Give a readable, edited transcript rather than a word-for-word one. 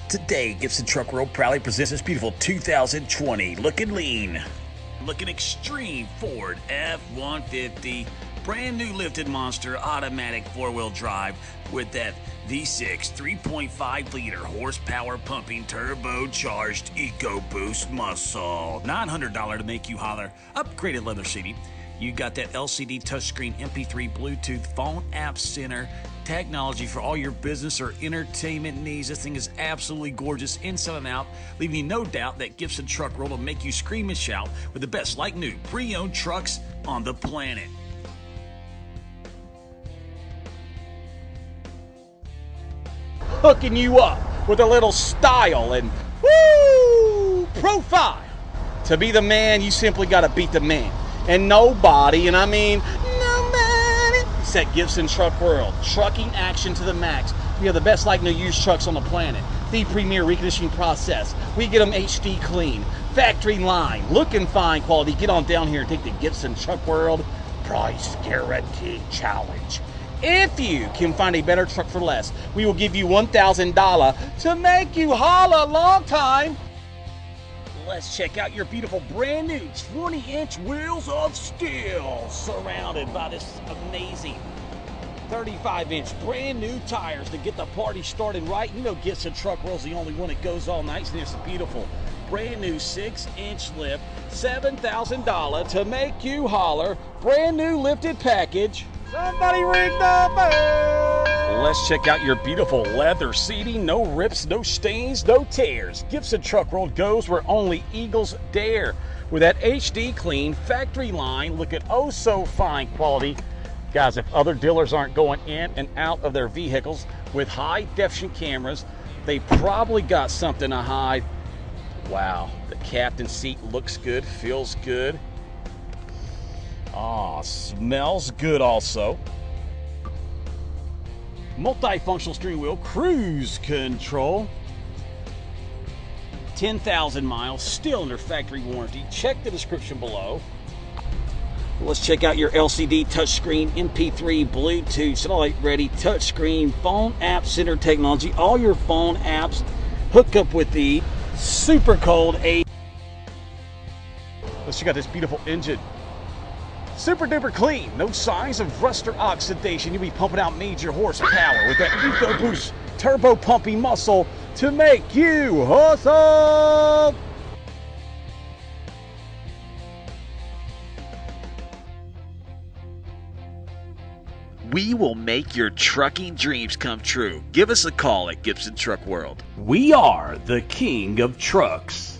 Today, Gibson Truck World proudly presents this beautiful 2020 looking lean, looking extreme Ford F-150 brand new lifted monster automatic four-wheel drive with that V6 3.5 liter horsepower pumping turbocharged EcoBoost muscle. $900 to make you holler. Upgraded leather seating. You got that LCD touchscreen MP3 Bluetooth phone app center technology for all your business or entertainment needs. This thing is absolutely gorgeous inside and out, leaving you no doubt that Gibson Truck World will make you scream and shout with the best like new pre-owned trucks on the planet. Hooking you up with a little style and woo profile. To be the man, you simply got to beat the man. And nobody, and I mean nobody, set Gibson Truck World. Trucking action to the max. We have the best like new used trucks on the planet. The premier reconditioning process. We get them HD clean, factory line, looking fine quality. Get on down here and take the Gibson Truck World Price Guarantee Challenge. If you can find a better truck for less, we will give you $1,000 to make you holla long time. Let's check out your beautiful brand new 20-inch wheels of steel surrounded by this amazing 35-inch brand new tires to get the party started right. You know Gibson Truck World's the only one that goes all night, and it's a beautiful brand new 6-inch lift, $7,000 to make you holler. Brand new lifted package. Somebody ring the bell. Let's check out your beautiful leather seating. No rips, no stains, no tears. Gibson Truck World goes where only eagles dare. With that HD clean factory line, look at oh so fine quality. Guys, if other dealers aren't going in and out of their vehicles with high definition cameras, they probably got something to hide. Wow, the captain's seat looks good, feels good. Ah, smells good also. Multifunctional steering wheel, cruise control. 10,000 miles, still under factory warranty. Check the description below. Let's check out your LCD touchscreen, MP3, Bluetooth, satellite ready, touchscreen, phone app center technology. All your phone apps hook up with the super cold A. Let's check out this beautiful engine. Super duper clean, no signs of rust or oxidation. You'll be pumping out major horsepower with that EcoBoost turbo pumping muscle to make you hustle. We will make your trucking dreams come true. Give us a call at Gibson Truck World. We are the king of trucks.